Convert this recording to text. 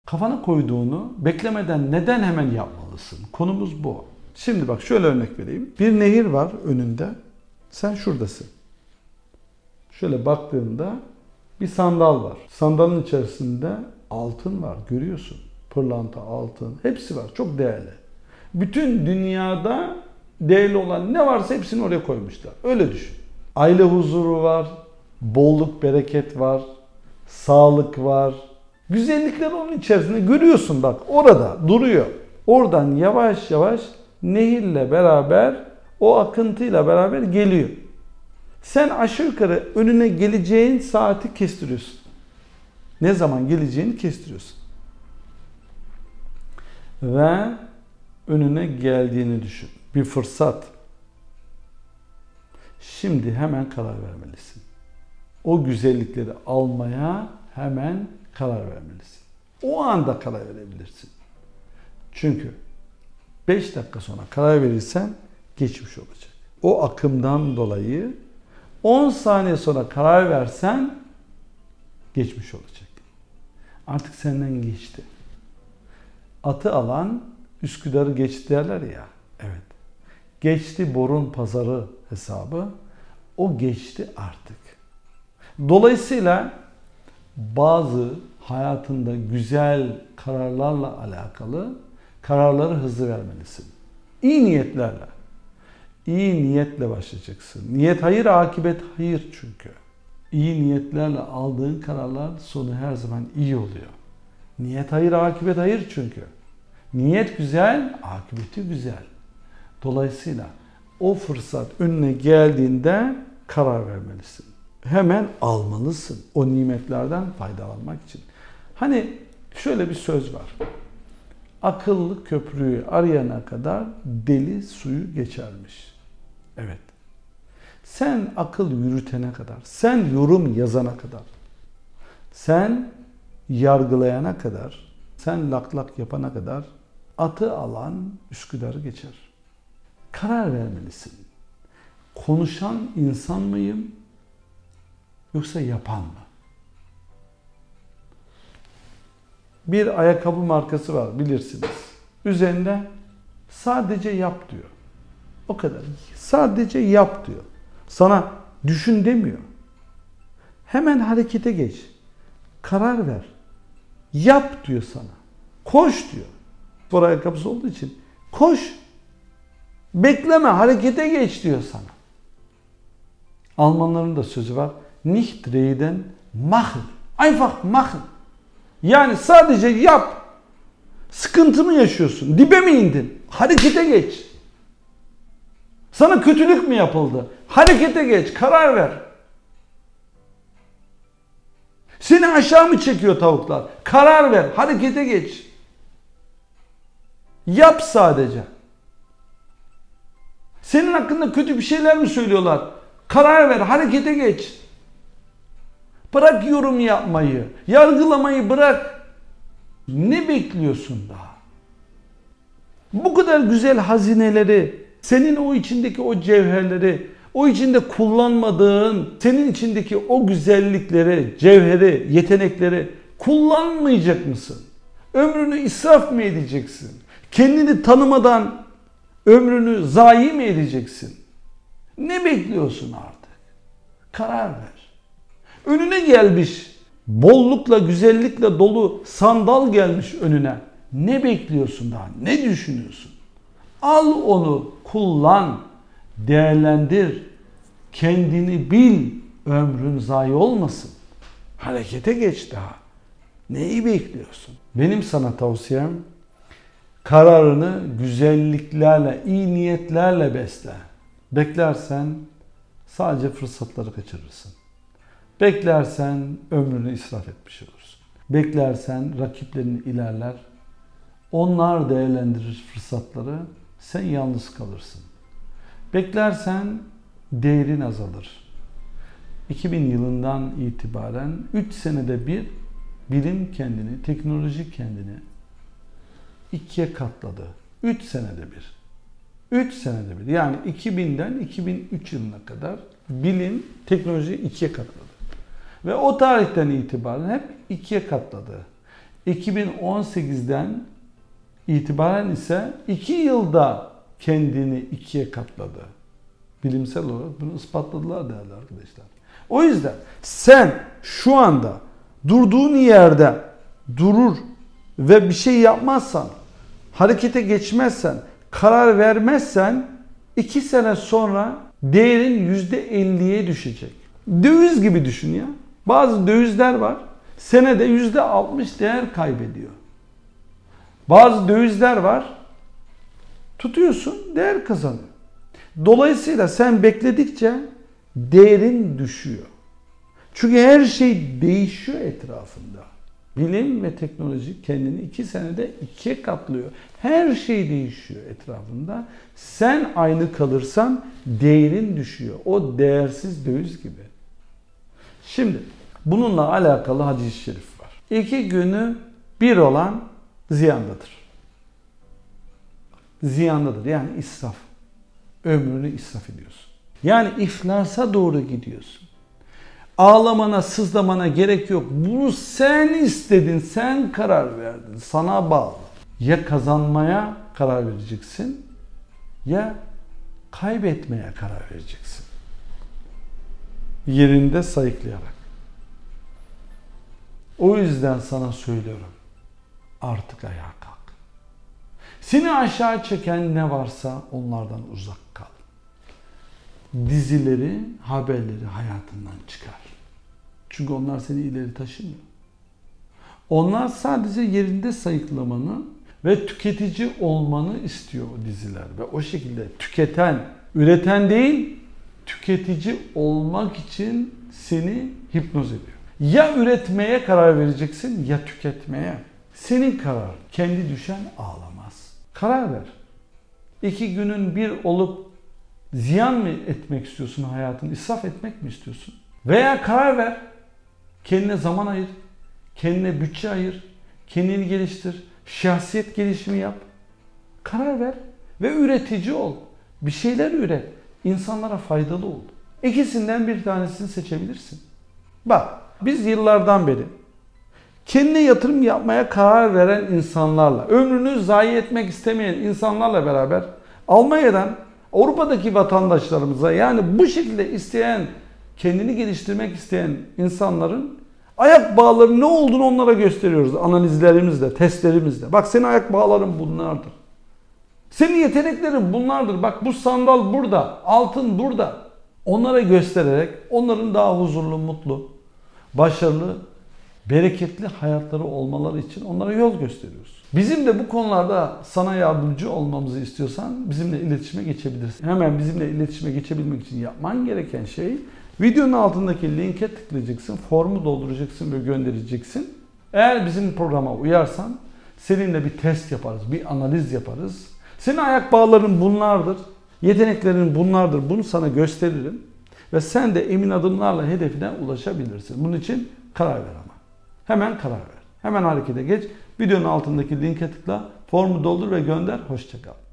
Kafana koyduğunu beklemeden neden hemen yapmalısın? Konumuz bu. Şimdi bak şöyle örnek vereyim. Bir nehir var önünde. Sen şuradasın. Şöyle baktığında bir sandal var. Sandalın içerisinde altın var. Görüyorsun. Pırlanta, altın. Hepsi var. Çok değerli. Bütün dünyada değerli olan ne varsa hepsini oraya koymuşlar. Öyle düşün. Aile huzuru var. Bolluk, bereket var. Sağlık var. Güzellikler onun içerisinde görüyorsun bak. Orada duruyor. Oradan yavaş yavaş nehirle beraber, o akıntıyla beraber geliyor. Sen aşağı yukarı önüne geleceğin saati kestiriyorsun. Ne zaman geleceğini kestiriyorsun. Ve önüne geldiğini düşün. Bir fırsat. Şimdi hemen karar vermelisin. O güzellikleri almaya hemen karar vermelisin. O anda karar verebilirsin. Çünkü 5 dakika sonra karar verirsen geçmiş olacak. O akımdan dolayı 10 saniye sonra karar versen geçmiş olacak. Artık senden geçti. Atı alan Üsküdar'ı geçti derler ya. Evet. Geçti Borun Pazarı hesabı. O geçti artık. Dolayısıyla bazı hayatında güzel kararlarla alakalı kararları hızlı vermelisin. İyi niyetlerle. İyi niyetle başlayacaksın. Niyet hayır, akibet hayır çünkü. İyi niyetlerle aldığın kararlar sonu her zaman iyi oluyor. Niyet hayır, akibet hayır çünkü. Niyet güzel, akıbeti güzel. Dolayısıyla o fırsat önüne geldiğinde karar vermelisin. Hemen almalısın o nimetlerden faydalanmak için. Hani şöyle bir söz var. Akıllı köprüyü arayana kadar deli suyu geçermiş. Evet. Sen akıl yürütene kadar, sen yorum yazana kadar, sen yargılayana kadar, sen lak lak yapana kadar atı alan Üsküdar'ı geçer. Karar vermelisin. Konuşan insan mıyım yoksa yapan mı? Bir ayakkabı markası var bilirsiniz. Üzerinde sadece yap diyor. O kadar. Sadece yap diyor. Sana düşün demiyor. Hemen harekete geç. Karar ver. Yap diyor sana. Koş diyor. Spor ayakkabısı olduğu için koş. Bekleme, harekete geç diyor sana. Almanların da sözü var. Nicht reden, machen. Einfach machen. Yani sadece yap. Sıkıntı mı yaşıyorsun? Dibe mi indin? Harekete geç. Sana kötülük mü yapıldı? Harekete geç, karar ver. Seni aşağı mı çekiyor tavuklar? Karar ver, harekete geç. Yap sadece. Senin hakkında kötü bir şeyler mi söylüyorlar? Karar ver, harekete geç. Bırak yorum yapmayı, yargılamayı bırak. Ne bekliyorsun daha? Bu kadar güzel hazineleri, senin o içindeki o cevherleri, o içinde kullanmadığın, senin içindeki o güzellikleri, cevheri, yetenekleri kullanmayacak mısın? Ömrünü israf mı edeceksin? Kendini tanımadan ömrünü zayi mi edeceksin? Ne bekliyorsun artık? Karar ver. Önüne gelmiş, bollukla, güzellikle dolu sandal gelmiş önüne. Ne bekliyorsun daha? Ne düşünüyorsun? Al onu, kullan, değerlendir, kendini bil, ömrün zayi olmasın. Harekete geç daha. Neyi bekliyorsun? Benim sana tavsiyem, kararını güzelliklerle, iyi niyetlerle besle. Beklersen sadece fırsatları kaçırırsın. Beklersen ömrünü israf etmiş olursun. Beklersen rakiplerin ilerler. Onlar değerlendirir fırsatları. Sen yalnız kalırsın. Beklersen değerin azalır. 2000 yılından itibaren 3 senede bir bilim kendini, teknoloji kendini 2'ye katladı. 3 senede bir. 3 senede bir. Yani 2000'den 2003 yılına kadar bilim, teknoloji 2'ye katladı. Ve o tarihten itibaren hep 2'ye katladı. 2018'den itibaren ise 2 yılda kendini 2'ye katladı. Bilimsel olarak bunu ispatladılar değerli arkadaşlar. O yüzden sen şu anda durduğun yerde durur ve bir şey yapmazsan, harekete geçmezsen, karar vermezsen 2 sene sonra değerin %50'ye düşecek. Döviz gibi düşün ya. Bazı dövizler var. Senede %60 değer kaybediyor. Bazı dövizler var. Tutuyorsun, değer kazanıyor. Dolayısıyla sen bekledikçe değerin düşüyor. Çünkü her şey değişiyor etrafında. Bilim ve teknoloji kendini 2 senede 2'ye katlıyor. Her şey değişiyor etrafında. Sen aynı kalırsan değerin düşüyor. O değersiz döviz gibi. Şimdi bununla alakalı hadis-i şerif var. 2 günü bir olan ziyandadır. Ziyandadır yani israf. Ömrünü israf ediyorsun. Yani iflasa doğru gidiyorsun. Ağlamana, sızlamana gerek yok. Bunu sen istedin, sen karar verdin. Sana bağlı. Ya kazanmaya karar vereceksin ya kaybetmeye karar vereceksin. Yerinde sayıklayarak. O yüzden sana söylüyorum. Artık ayağa kalk. Seni aşağı çeken ne varsa onlardan uzak kal. Dizileri, haberleri hayatından çıkar. Çünkü onlar seni ileri taşımıyor. Onlar sadece yerinde sayıklamanı ve tüketici olmanı istiyor o diziler. Ve o şekilde tüketen, üreten değil, tüketici olmak için seni hipnoz ediyor. Ya üretmeye karar vereceksin ya tüketmeye. Senin karar. Kendi düşen ağlamaz. Karar ver. 2 günün bir olup ziyan mı etmek istiyorsun hayatını? İsraf etmek mi istiyorsun? Veya karar ver. Kendine zaman ayır. Kendine bütçe ayır. Kendini geliştir. Şahsiyet gelişimi yap. Karar ver. Ve üretici ol. Bir şeyler üret. İnsanlara faydalı ol. İkisinden bir tanesini seçebilirsin. Bak biz yıllardan beri kendine yatırım yapmaya karar veren insanlarla, ömrünü zayi etmek istemeyen insanlarla beraber Almanya'dan Avrupa'daki vatandaşlarımıza yani bu şekilde isteyen, kendini geliştirmek isteyen insanların ayak bağlarının ne olduğunu onlara gösteriyoruz analizlerimizle, testlerimizle. Bak senin ayak bağların bunlardır. Senin yeteneklerin bunlardır. Bak bu sandal burada, altın burada. Onlara göstererek onların daha huzurlu, mutlu, başarılı, bereketli hayatları olmaları için onlara yol gösteriyoruz. Bizim de bu konularda sana yardımcı olmamızı istiyorsan bizimle iletişime geçebilirsin. Hemen bizimle iletişime geçebilmek için yapman gereken şey videonun altındaki linke tıklayacaksın, formu dolduracaksın ve göndereceksin. Eğer bizim programa uyarsan seninle bir test yaparız, bir analiz yaparız. Senin ayak bağların bunlardır, yeteneklerin bunlardır. Bunu sana gösteririm ve sen de emin adımlarla hedefine ulaşabilirsin. Bunun için karar ver ama. Hemen karar ver. Hemen harekete geç. Videonun altındaki linke tıkla, formu doldur ve gönder. Hoşça kal.